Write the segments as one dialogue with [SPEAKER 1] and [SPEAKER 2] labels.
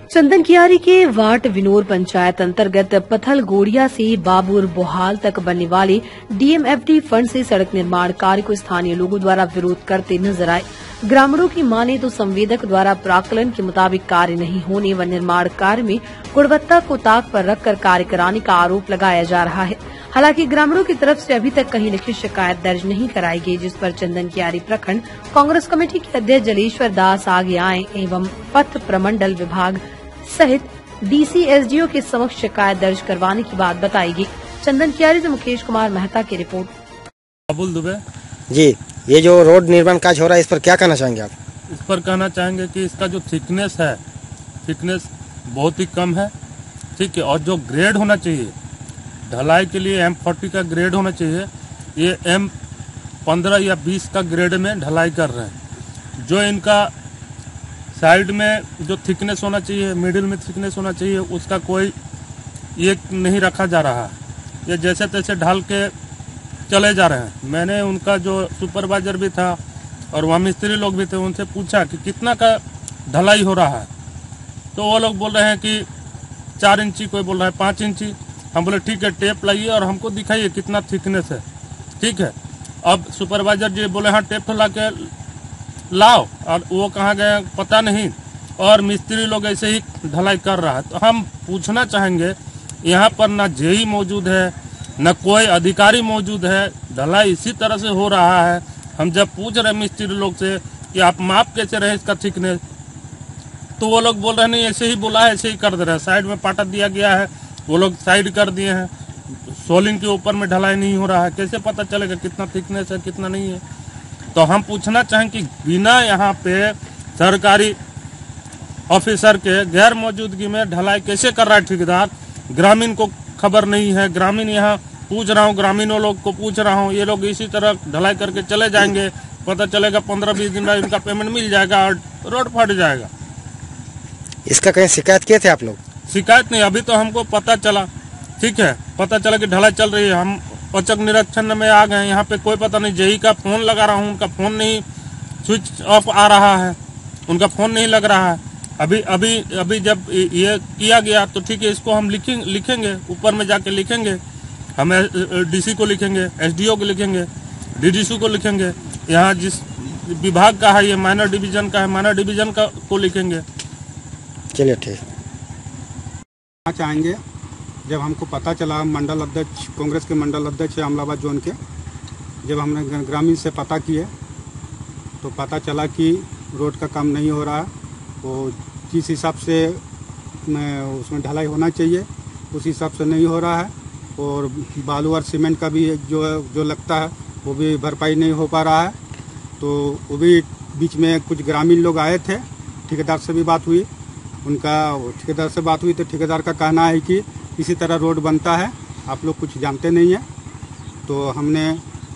[SPEAKER 1] चंदन कियारी के वाट विनोर पंचायत अंतर्गत पथल गोड़िया से बाबूर बोहाल तक बनने वाले डीएमएफटी फंड से सड़क निर्माण कार्य को स्थानीय लोगों द्वारा विरोध करते नजर आए। ग्रामीणों की माने तो संवेदक द्वारा प्राक्कलन के मुताबिक कार्य नहीं होने व निर्माण कार्य में गुणवत्ता को ताक पर रखकर कार्य कराने का आरोप लगाया जा रहा है। हालांकि ग्रामीणों की तरफ से अभी तक कहीं लिखित शिकायत दर्ज नहीं कराई गई, जिस पर चंदन कियारी प्रखंड कांग्रेस कमेटी के अध्यक्ष जलेश्वर दास आगे आए एवं पथ प्रमंडल विभाग सहित डीसी एसडीओ के समक्ष शिकायत दर्ज करवाने की बात बताई गई। चंदन कियारी से मुकेश कुमार मेहता की रिपोर्ट।
[SPEAKER 2] अबुल दुबे
[SPEAKER 3] जी, ये जो रोड निर्माण कार्य हो रहा है इस पर क्या कहना चाहेंगे आप?
[SPEAKER 2] इस पर कहना चाहेंगे कि इसका जो थिकनेस है, थिकनेस बहुत ही कम है, ठीक है। और जो ग्रेड होना चाहिए ढलाई के लिए M40 का ग्रेड होना चाहिए, ये M15 या 20 का ग्रेड में ढलाई कर रहे हैं। जो इनका साइड में जो थिकनेस होना चाहिए, मिडिल में थिकनेस होना चाहिए, उसका कोई ये नहीं रखा जा रहा है। ये जैसे तैसे ढाल के चले जा रहे हैं। मैंने उनका जो सुपरवाइजर भी था और वहाँ मिस्त्री लोग भी थे, उनसे पूछा कि कितना का ढलाई हो रहा है, तो वो लोग बोल रहे हैं कि 4 इंची, कोई बोल रहा है 5 इंची। हम बोले ठीक है, टेप लाइए और हमको दिखाइए कितना थिकनेस है, ठीक है। अब सुपरवाइजर जी बोले हाँ टेप ला के लाओ, और वो कहाँ गए पता नहीं, और मिस्त्री लोग ऐसे ही ढलाई कर रहा है। तो हम पूछना चाहेंगे, यहाँ पर ना जेई मौजूद है, न कोई अधिकारी मौजूद है, ढलाई इसी तरह से हो रहा है। हम जब पूछ रहे मिस्त्री लोग से कि आप माप कैसे रहे इसका थिकनेस, तो वो लोग बोल रहे नहीं ऐसे ही बोला है, ऐसे ही कर दे रहे हैं। साइड में पाटा दिया गया है, वो लोग साइड कर दिए हैं। सोलिंग के ऊपर में ढलाई नहीं हो रहा है, कैसे पता चलेगा कितना थिकनेस है कितना नहीं है? तो हम पूछना चाहें कि बिना यहाँ पे सरकारी ऑफिसर के गैर मौजूदगी में ढलाई कैसे कर रहा है ठेकेदार? ग्रामीण को खबर नहीं है। ग्रामीण यहाँ पूछ रहा हूँ, ग्रामीणों लोग को पूछ रहा हूँ, ये लोग इसी तरह ढलाई करके चले जाएंगे। पता चलेगा 15-20 दिन बाद इनका पेमेंट मिल जाएगा और रोड फट जाएगा।
[SPEAKER 3] इसका कहीं शिकायत किए थे आप लोग?
[SPEAKER 2] शिकायत नहीं, अभी तो हमको पता चला, ठीक है, पता चला कि ढलाई चल रही है। हम औचक निरीक्षण में आ गए। यहाँ पे कोई पता नहीं, जेई का फोन लगा रहा हूँ, उनका फोन नहीं, स्विच ऑफ आ रहा है, उनका फोन नहीं लग रहा है। अभी जब ये किया गया तो ठीक है, इसको हम लिखेंगे, ऊपर में जाके लिखेंगे, हम डीसी को लिखेंगे, एसडीओ को लिखेंगे, डीडीसी को लिखेंगे। यहाँ जिस विभाग का है, ये माइनर डिवीजन का है, माइनर डिवीजन का को लिखेंगे।
[SPEAKER 3] चलिए ठीक।
[SPEAKER 4] चाहेंगे, जब हमको पता चला, मंडल अध्यक्ष, कांग्रेस के मंडल अध्यक्ष अमलाबाद जोन के, जब हमने ग्रामीण से पता किए तो पता चला कि रोड का काम नहीं हो रहा है। वो जिस हिसाब से उसमें ढलाई होना चाहिए उस हिसाब से नहीं हो रहा है, और बालू और सीमेंट का भी जो लगता है वो भी भरपाई नहीं हो पा रहा है। तो वो भी बीच में कुछ ग्रामीण लोग आए थे, ठेकेदार से भी बात हुई, ठेकेदार से बात हुई तो ठेकेदार का कहना है कि इसी तरह रोड बनता है, आप लोग कुछ जानते नहीं हैं। तो हमने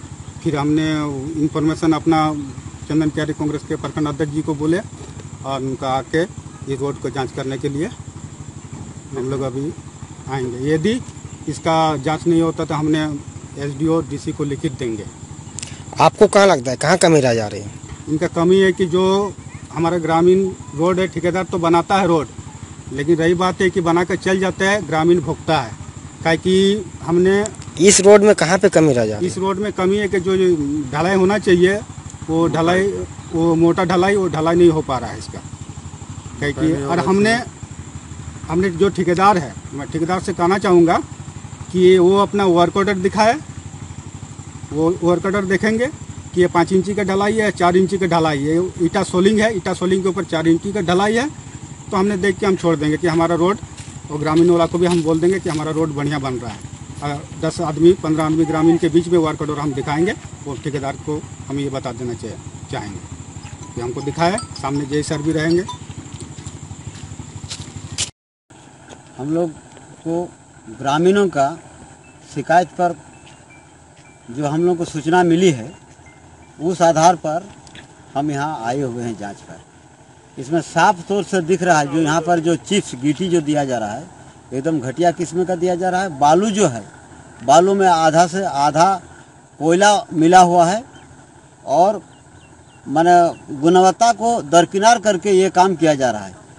[SPEAKER 4] इंफॉर्मेशन अपना चंदन कियारी कांग्रेस के प्रखंड अध्यक्ष जी को बोले, और उनका आके इस रोड को जांच करने के लिए हम लोग अभी आएंगे। यदि इसका जांच नहीं होता तो हमने एसडीओ डीसी को लिखित देंगे।
[SPEAKER 3] आपको कहाँ लगता है कहाँ कमी रह जा रही है?
[SPEAKER 4] इनका कमी है कि जो हमारा ग्रामीण रोड है, ठेकेदार तो बनाता है रोड, लेकिन रही बात है कि बना कर चल जाता है, ग्रामीण भुगता है। क्या कि हमने
[SPEAKER 3] इस रोड में कहाँ पे कमी रह जा रही है?
[SPEAKER 4] इस रोड में कमी है कि जो ढलाई होना चाहिए वो मोटा ढलाई नहीं हो पा रहा है इसका। क्या कि और हमने जो ठेकेदार है, मैं ठेकेदार से कहना चाहूँगा कि वो अपना वर्क ऑर्डर दिखाए। वो वर्क ऑर्डर देखेंगे कि ये 5 इंची का ढलाई है, 4 इंची का ढलाई है, ईटा सोलिंग है, ईटा सोलिंग के ऊपर 4 इंची का ढलाई है, तो हमने देख के हम छोड़ देंगे कि हमारा रोड, और ग्रामीण वाला को भी हम बोल देंगे कि हमारा रोड बढ़िया बन रहा है। 10 आदमी 15 आदमी ग्रामीण के बीच में वर्क ऑर्डर हम दिखाएंगे, और ठेकेदार को हम ये बता देना चाहेंगे कि हमको दिखाए, सामने जय सर भी रहेंगे।
[SPEAKER 5] हम लोग को ग्रामीणों का शिकायत पर जो हम लोग को सूचना मिली है, उस आधार पर हम यहाँ आए हुए हैं जांच पर। इसमें साफ तौर से दिख रहा है, जो यहाँ पर जो चिप्स गिट्टी जो दिया जा रहा है एकदम घटिया किस्म का दिया जा रहा है। बालू जो है, बालू में आधा से आधा कोयला मिला हुआ है, और माने गुणवत्ता को दरकिनार करके ये काम किया जा रहा है।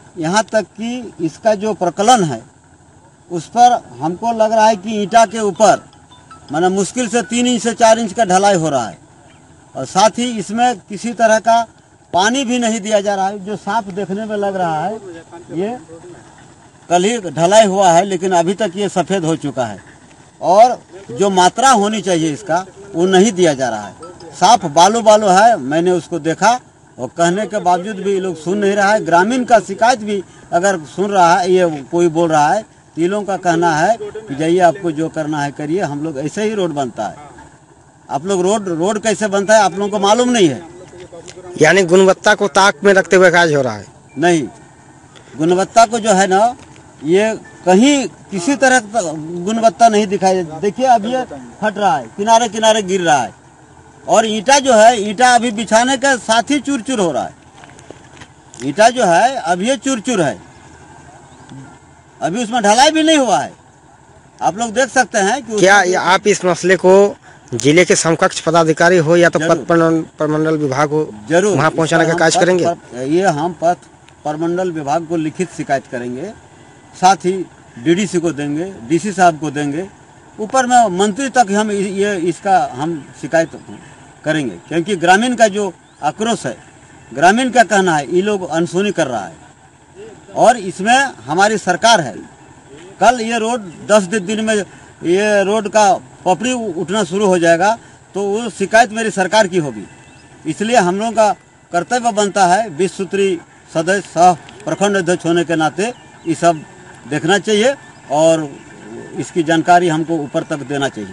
[SPEAKER 5] यहाँ तक कि इसका जो प्रकलन है उस पर हमको लग रहा है कि ईंटा के ऊपर माने मुश्किल से 3 इंच से 4 इंच का ढलाई हो रहा है और साथ ही इसमें किसी तरह का पानी भी नहीं दिया जा रहा है। जो साफ देखने में लग रहा है ये कल ही ढलाई हुआ है, लेकिन अभी तक ये सफ़ेद हो चुका है और जो मात्रा होनी चाहिए इसका वो नहीं दिया जा रहा है। साफ बालू बालू है, मैंने उसको देखा और कहने के बावजूद भी ये लोग सुन नहीं रहा है। ग्रामीण का शिकायत भी अगर सुन रहा है, ये कोई बोल रहा है, ये लोगों का कहना है कि जाइए आपको जो करना है करिए, हम लोग ऐसे ही रोड बनता है। आप लोग रोड कैसे बनता है आप लोगों को मालूम नहीं है।
[SPEAKER 3] यानी गुणवत्ता को ताक में रखते हुए कार्य हो रहा है?
[SPEAKER 5] नहीं, गुणवत्ता को जो है ना ये कहीं किसी तरह गुणवत्ता नहीं दिखाई। देखिए अब ये फट रहा है, किनारे किनारे गिर रहा है और ईंटा जो है, ईंटा अभी बिछाने के साथ ही चूर चूर हो रहा है। ईंटा जो है अब ये चूर चूर है, अभी उसमें ढलाई भी नहीं हुआ है। आप लोग देख सकते हैं कि
[SPEAKER 3] क्या आप इस मसले को जिले के समकक्ष पदाधिकारी हो या तो पथ प्रमंडल विभाग हो
[SPEAKER 5] जरूर
[SPEAKER 3] वहाँ पहुँचाने का कार्य करेंगे?
[SPEAKER 5] ये हम पथ प्रमंडल विभाग को लिखित शिकायत करेंगे, साथ ही डीडीसी को देंगे, डीसी साहब को देंगे, ऊपर में मंत्री तक हम इसका हम शिकायत करेंगे। क्योंकि ग्रामीण का जो आक्रोश है, ग्रामीण का कहना है, ये लोग अनसुनी कर रहा है और इसमें हमारी सरकार है। कल ये रोड 10 दिन में ये रोड का पपड़ी उठना शुरू हो जाएगा तो वो शिकायत मेरी सरकार की होगी। इसलिए हम लोगों का कर्तव्य बनता है 20 सूत्री सदस्य सह प्रखंड अध्यक्ष होने के नाते ये सब देखना चाहिए और इसकी जानकारी हमको ऊपर तक देना चाहिए।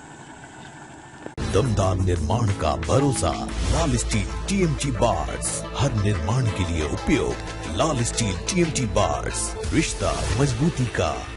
[SPEAKER 6] दमदार निर्माण का भरोसा लाल स्टील TMT बार्स, हर निर्माण के लिए उपयोग। लाल स्टील TMT बार्स, रिश्ता मजबूती का।